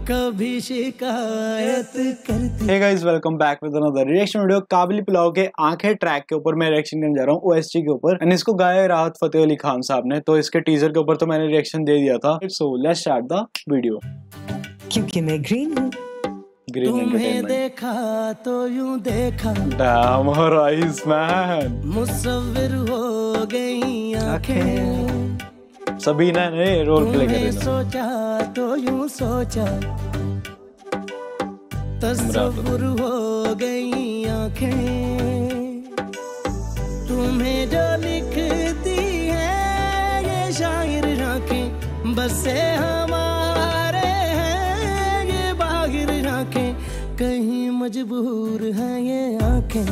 कभी शिकायत करती। Hey guys, welcome back with another reaction video. Kabli Pulao के आंखें ट्रैक के ऊपर मैं रिएक्शन करने जा रहा हूँ OST के ऊपर, एंड इसको गाया है राहत फतेह अली खान साहब ने। तो इसके टीजर के ऊपर तो मैंने रिएक्शन दे दिया था। So let's start the video. क्योंकि मैं ग्रीन हूँ। ग्रीन तुम्हें एंटरटेनमेंट। देखा तो यूं देखा, डैम और आइस मैन। मुसव्विर हो गई आंखें। सबीना ने रोल प्ले कर तुम्हें रही सोचा तो यूं सोचा, तस्वुर हो गई आंखें। तुम्हें जो लिखती है ये शायर आंखें, बस से हमारे हैं ये बाहिर आंखें। कहीं मजबूर हैं ये आंखें,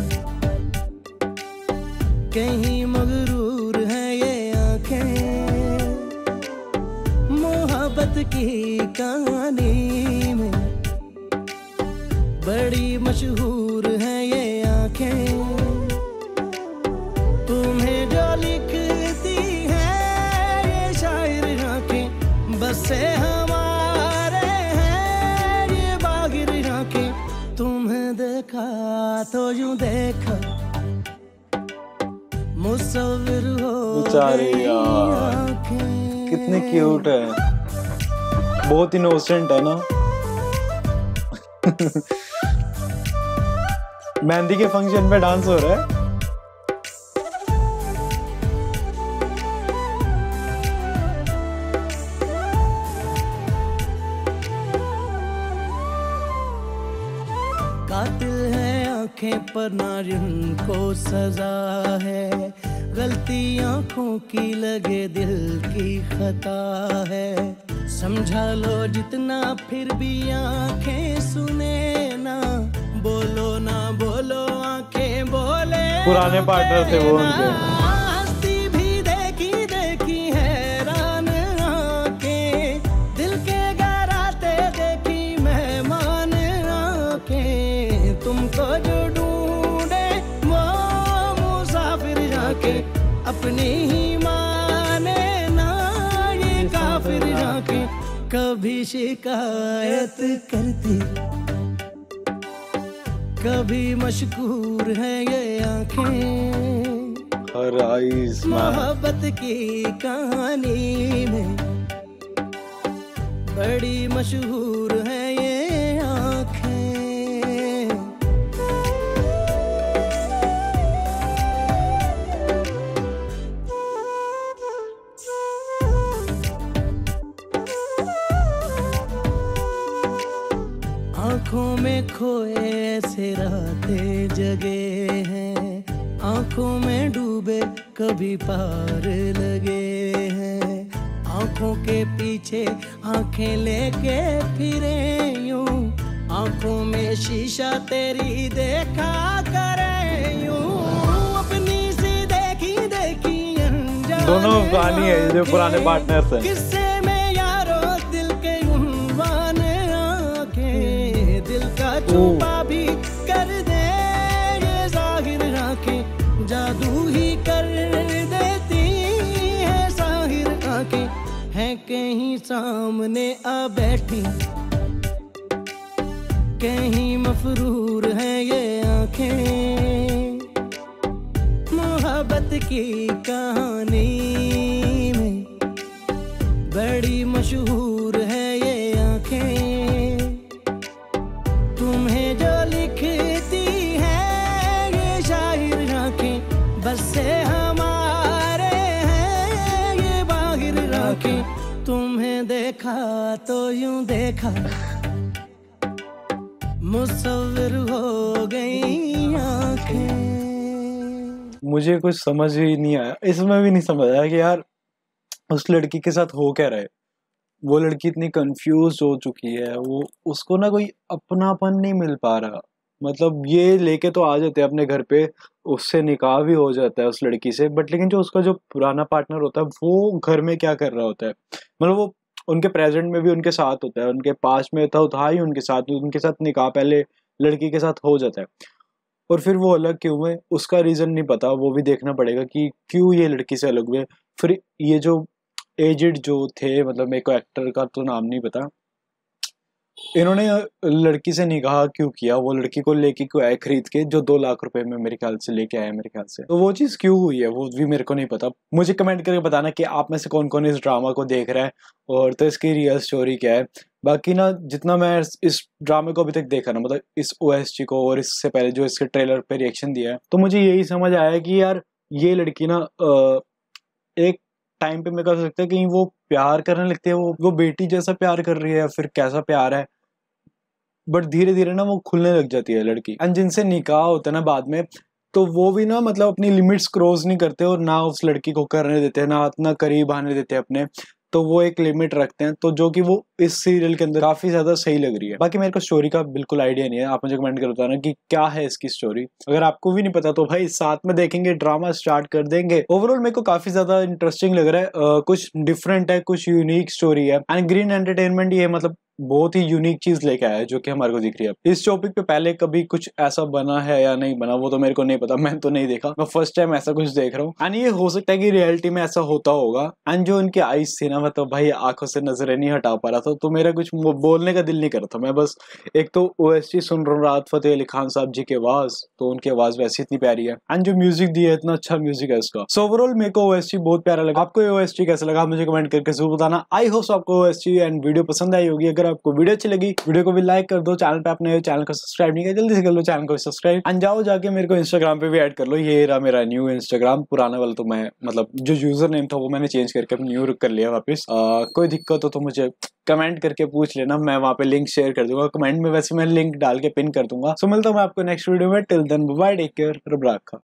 कहीं मगरूर हैं ये आंखें। मोहब्बत की कहानी में बड़ी मशहूर है ये आंखें। तुम्हें जो लिखती है ये शायर आंखें, बस से हमारे हैं ये बागिर आंखें। तुम्हें देखा तो यूं देखा, मुसव्विर हो बेचारी गई यार, आंखें। कितने क्यूट है, बहुत इनोसेंट है ना। मेहंदी के फंक्शन में डांस हो रहा है। कातिल है आंखें पर नारिन को सजा है। गलती आंखों की लगे दिल की खता है। समझा लो जितना फिर भी आंखें सुने ना। बोलो ना बोलो आंखें बोले। पुराने पार्टनर थे वो उनके। हस्ती भी देखी देखी हैरान आंखें, दिल के गहराते देखी मेहमान आंखें। तुमको जो ढूंढे वो मुसाफिर आंखें, अपनी ही माने ना ये काफिर आंखें। कभी शिकायत करती, कभी मशकूर है ये आंखें। और आइस मैन। मोहब्बत की कहानी में बड़ी मशहूर है ये आंखें। आंखों में खोए ऐसे रातें जगे हैं। आंखों में डूबे कभी पार लगे हैं। आंखों के पीछे आंखें लेके फिरे यूं, आंखों में शीशा तेरी देखा करे यूं। अपनी सी देखी देखी अनजान दोनों गानी है जो पुराने पार्टनर्स हैं। किस्से में यारो दिल के उन्वान आंखें। दिल का छुपा भी कर दे ये जाहिर आंखें, जादू ही कर देती है जाहिर आंखें। हैं कहीं सामने आ बैठी, कहीं मफरूर है ये आंखें। मोहब्बत की कहानी में बड़ी मशहूर है ये आंखें। तुम्हें जो लिखती है ये शायर आंखें, बस से हमारे हैं ये बाहिर आंखें। तुम्हें देखा तो यूं देखा, मुसव्विर हो गई आंखें। मुझे कुछ समझ ही नहीं आया, इसमें भी नहीं समझ आया कि यार उस लड़की के साथ हो क्या रहा है। वो लड़की इतनी कंफ्यूज हो चुकी है, वो उसको ना कोई अपनापन नहीं मिल पा रहा। मतलब ये लेके तो आ जाते हैं अपने घर पे, उससे निकाह भी हो जाता है उस लड़की से, बट लेकिन जो उसका जो पुराना पार्टनर होता है वो घर में क्या कर रहा होता है। मतलब वो उनके प्रेजेंट में भी उनके साथ होता है, उनके पास में था ही उनके साथ निकाह पहले लड़की के साथ हो जाता है। और फिर वो अलग क्यों हुए उसका रीज़न नहीं पता, वो भी देखना पड़ेगा कि क्यों ये लड़की से अलग हुए। फिर ये जो एजेड जो थे, मतलब मेरे को एक्टर का तो नाम नहीं पता, इन्होंने लड़की से निकाह क्यों किया, वो लड़की को लेके क्यों आए खरीद के, जो 2 लाख रुपए में मेरे ख्याल से लेके आया मेरे ख्याल से। तो वो चीज क्यों हुई है वो भी मेरे को नहीं पता। मुझे कमेंट करके बताना कि आप में से कौन कौन इस ड्रामा को देख रहा है और तो इसकी रियल स्टोरी क्या है। बाकी ना जितना मैं इस ड्रामे को अभी तक देखा ना, मतलब इस OST को और इससे पहले जो इसके ट्रेलर पे रिएक्शन दिया है, तो मुझे यही समझ आया कि यार ये लड़की ना एक टाइम पे मैं कह सकता है कि वो प्यार करने लगती है, वो बेटी जैसा प्यार कर रही है या फिर कैसा प्यार है, बट धीरे धीरे ना वो खुलने लग जाती है लड़की। एंड जिनसे निकाह होता है ना बाद में, तो वो भी ना मतलब अपनी लिमिट्स क्रॉस नहीं करते और ना उस लड़की को करने देते हैं, ना इतना करीब आने देते हैं अपने, तो वो एक लिमिट रखते हैं, तो जो कि वो इस सीरियल के अंदर काफी ज्यादा सही लग रही है। बाकी मेरे को स्टोरी का बिल्कुल आइडिया नहीं है, आप मुझे कमेंट कर बताना कि क्या है इसकी स्टोरी। अगर आपको भी नहीं पता तो भाई साथ में देखेंगे, ड्रामा स्टार्ट कर देंगे। ओवरऑल मेरे को काफी ज्यादा इंटरेस्टिंग लग रहा है, कुछ डिफरेंट है, कुछ यूनिक स्टोरी है। एंड ग्रीन एंटरटेनमेंट ये मतलब बहुत ही यूनिक चीज लेके आया है जो कि हमारे को दिख रही है। इस टॉपिक पे पहले कभी कुछ ऐसा बना है या नहीं बना वो तो मेरे को नहीं पता, मैं तो नहीं देखा, मैं फर्स्ट टाइम ऐसा कुछ देख रहा हूँ। एंड ये हो सकता है कि रियलिटी में ऐसा होता होगा। एंड जो उनकी आईज थी ना, मतलब भाई आंखों से नजरें नहीं हटा पा रहा था, तो मेरा कुछ बोलने का दिल नहीं कर रहा था। मैं बस एक तो OST सुन रहा हूँ, राहत फतेह अली खान साहब जी की आवाज, तो उनकी आवाज वैसे इतनी प्यारी है एंड जो म्यूजिक दिया है इतना अच्छा म्यूजिक है इसका। सो ओवरऑल मेरे को OST बहुत प्यारा लगा। आपको OST कैसा लगा मुझे कमेंट करके जरूर बताना। आई होप आपको OST एंड वीडियो पसंद आई होगी। अगर आपको वीडियो अच्छी लगी वीडियो को भी लाइक कर दो। चैनल पे आपने चैनल को सब्सक्राइब नहीं किया जल्दी से कर लो चैनल को सब्सक्राइब। एंड जाओ जाके मेरे को इंस्टाग्राम पे भी ऐड कर लो, ये रहा मेरा न्यू इंस्टाग्राम। पुराना वाला तो मैं मतलब जो यूजर नेम था वो मैंने चेंज करके न्यू कर लिया वापस। कोई दिक्कत हो तो मुझे कमेंट करके पूछ लेना, मैं वहाँ पे लिंक शेयर कर दूंगा कमेंट में, वैसे मैं लिंक डाल के पिन कर दूंगा। सो मिलता हूँ मैं आपको नेक्स्ट वीडियो में। Till then bye, take care, रब रखा।